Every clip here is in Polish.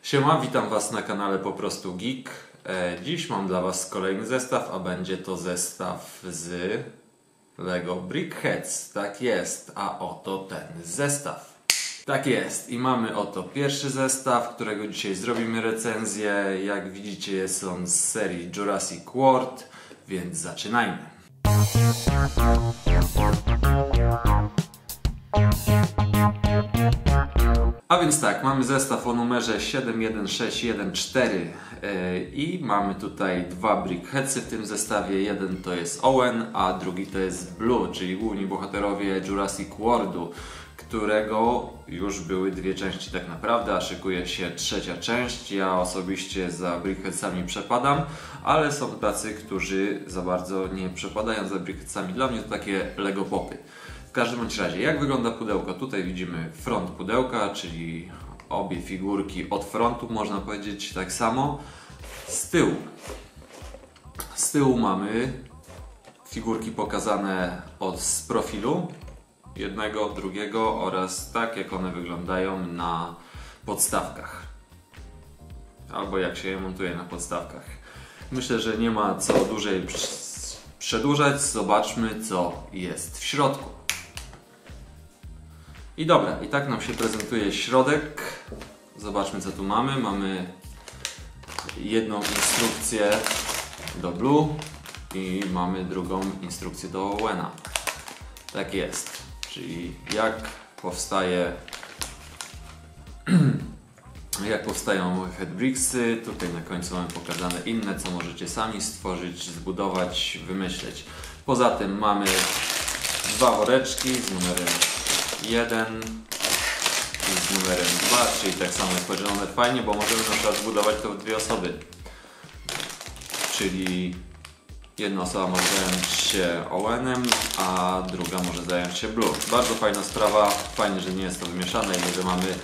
Siema, witam Was na kanale Po prostu Geek. Dziś mam dla Was kolejny zestaw, a będzie to zestaw z Lego Brickheads. Tak jest, a oto ten zestaw. Tak jest i mamy oto pierwszy zestaw, którego dzisiaj zrobimy recenzję. Jak widzicie, jest on z serii Jurassic World, więc zaczynajmy. A więc tak, mamy zestaw o numerze 71614 i mamy tutaj dwa Brickheadsy w tym zestawie. Jeden to jest Owen, a drugi to jest Blue, czyli główni bohaterowie Jurassic Worldu, którego już były dwie części tak naprawdę, a szykuje się trzecia część. Ja osobiście za Brickheadsami przepadam, ale są tacy, którzy za bardzo nie przepadają za Brickheadsami. Dla mnie to takie Lego popy. W każdym bądź razie, jak wygląda pudełko? Tutaj widzimy front pudełka, czyli obie figurki od frontu, można powiedzieć tak samo. Z tyłu mamy figurki pokazane z profilu, jednego, drugiego oraz tak, jak one wyglądają na podstawkach. Albo jak się je montuje na podstawkach. Myślę, że nie ma co dłużej przedłużać. Zobaczmy, co jest w środku. I dobra, i tak nam się prezentuje środek. Zobaczmy, co tu mamy. Mamy jedną instrukcję do Blue i mamy drugą instrukcję do Owena. Tak jest. Czyli jak powstają headbricksy. Tutaj na końcu mamy pokazane inne, co możecie sami stworzyć, zbudować, wymyśleć. Poza tym mamy dwa woreczki z numerem 1 i z numerem 2, czyli tak samo jest podzielone fajnie, bo możemy na przykład zbudować to w dwie osoby. Czyli jedna osoba może zająć się Owenem, a druga może zająć się Blue. Bardzo fajna sprawa, fajnie, że nie jest to wymieszane i że mamy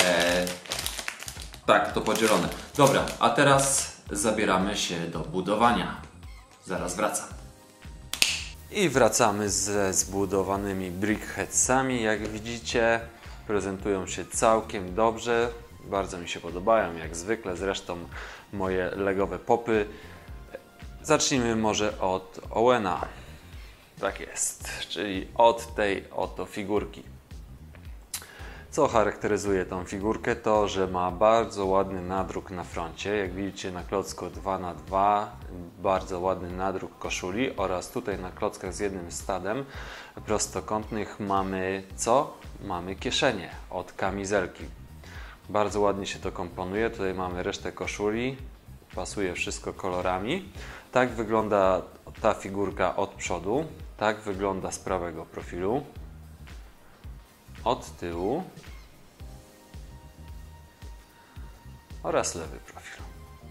tak to podzielone. Dobra, a teraz zabieramy się do budowania. Zaraz wracam. I wracamy ze zbudowanymi Brickheadsami. Jak widzicie, prezentują się całkiem dobrze. Bardzo mi się podobają, jak zwykle. Zresztą moje legowe popy. Zacznijmy może od Owena. Tak jest, czyli od tej oto figurki. Co charakteryzuje tą figurkę? To, że ma bardzo ładny nadruk na froncie. Jak widzicie na klocku 2×2 bardzo ładny nadruk koszuli oraz tutaj na klockach z jednym stadem prostokątnych mamy co? Mamy kieszenie od kamizelki. Bardzo ładnie się to komponuje. Tutaj mamy resztę koszuli. Pasuje wszystko kolorami. Tak wygląda ta figurka od przodu. Tak wygląda z prawego profilu. Od tyłu oraz lewy profil.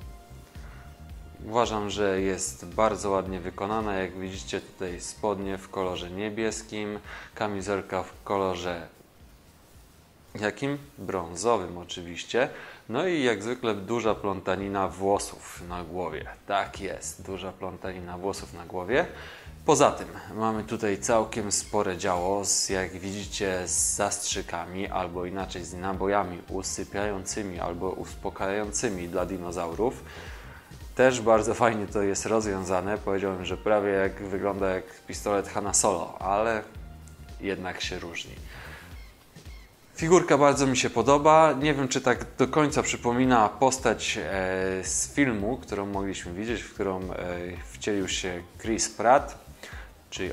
Uważam, że jest bardzo ładnie wykonana. Jak widzicie, tutaj spodnie w kolorze niebieskim, kamizelka w kolorze jakim? Brązowym oczywiście. No i jak zwykle duża plątanina włosów na głowie. Tak jest, duża plątanina włosów na głowie. Poza tym mamy tutaj całkiem spore działo, jak widzicie, z zastrzykami, albo inaczej z nabojami usypiającymi albo uspokajającymi dla dinozaurów. Też bardzo fajnie to jest rozwiązane. Powiedziałbym, że prawie wygląda jak pistolet Hanna Solo, ale jednak się różni. Figurka bardzo mi się podoba. Nie wiem, czy tak do końca przypomina postać z filmu, którą mogliśmy widzieć, w którą wcielił się Chris Pratt, czyli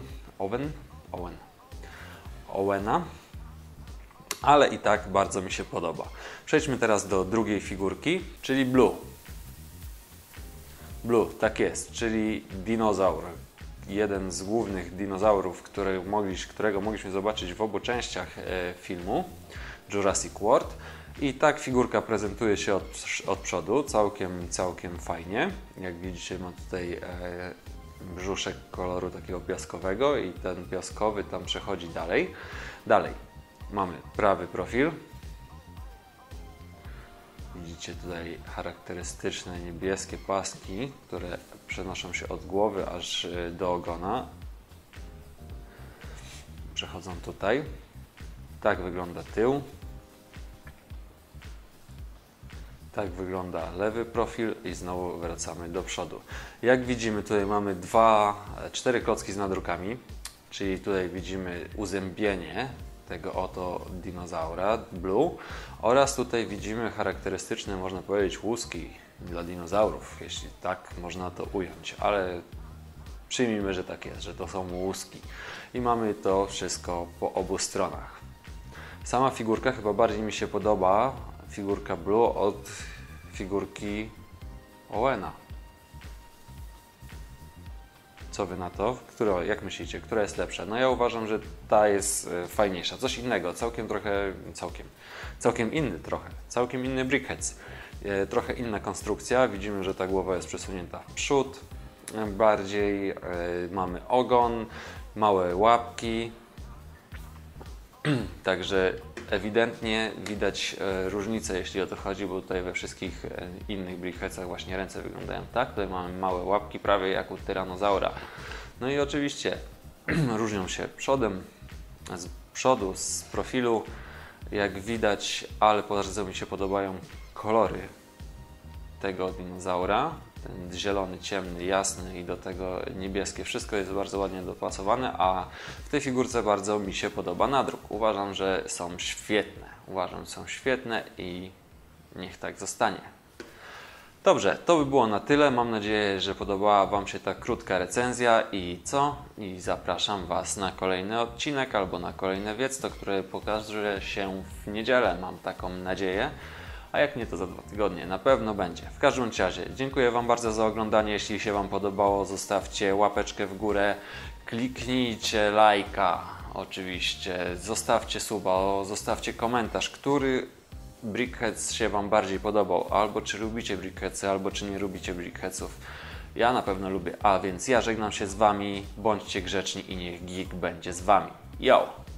Owena, ale i tak bardzo mi się podoba. Przejdźmy teraz do drugiej figurki, czyli Blue. Blue, tak jest, czyli dinozaur. Jeden z głównych dinozaurów, którego mogliśmy zobaczyć w obu częściach filmu Jurassic World. I tak figurka prezentuje się od przodu, całkiem fajnie. Jak widzicie, ma tutaj brzuszek koloru takiego piaskowego i ten piaskowy tam przechodzi dalej. Dalej mamy prawy profil. Widzicie tutaj charakterystyczne niebieskie paski, które przenoszą się od głowy aż do ogona. Przechodzą tutaj. Tak wygląda tył. Tak wygląda lewy profil i znowu wracamy do przodu. Jak widzimy, tutaj mamy 4 klocki z nadrukami, czyli tutaj widzimy uzębienie tego oto dinozaura Blue oraz tutaj widzimy charakterystyczne, można powiedzieć, łuski dla dinozaurów, jeśli tak można to ująć, ale przyjmijmy, że tak jest, że to są łuski i mamy to wszystko po obu stronach. Sama figurka chyba bardziej mi się podoba, figurka Blue, od figurki Owena. Co wy na to? Jak myślicie, która jest lepsza? No ja uważam, że ta jest fajniejsza. Coś innego, całkiem inny Brickheads. Trochę inna konstrukcja. Widzimy, że ta głowa jest przesunięta w przód. Bardziej mamy ogon, małe łapki. Także ewidentnie widać różnicę, jeśli o to chodzi, bo tutaj we wszystkich innych Brickheadsach właśnie ręce wyglądają tak. Tutaj mamy małe łapki, prawie jak u tyranozaura. No i oczywiście różnią się przodem, z przodu, z profilu, jak widać, ale bardzo mi się podobają kolory tego dinozaura. Ten zielony, ciemny, jasny i do tego niebieskie. Wszystko jest bardzo ładnie dopasowane, a w tej figurce bardzo mi się podoba nadruk. Uważam, że są świetne i niech tak zostanie. Dobrze, to by było na tyle. Mam nadzieję, że podobała Wam się ta krótka recenzja i zapraszam Was na kolejny odcinek albo na kolejne wiecto, które pokaże się w niedzielę. Mam taką nadzieję. A jak nie, to za 2 tygodnie. Na pewno będzie. W każdym razie dziękuję Wam bardzo za oglądanie. Jeśli się Wam podobało, zostawcie łapeczkę w górę, kliknijcie lajka oczywiście, zostawcie suba, zostawcie komentarz, który Brickheads się Wam bardziej podobał. Albo czy lubicie Brickheadsy, albo czy nie lubicie Brickheadsów. Ja na pewno lubię. A więc ja żegnam się z Wami. Bądźcie grzeczni i niech geek będzie z Wami. Yo!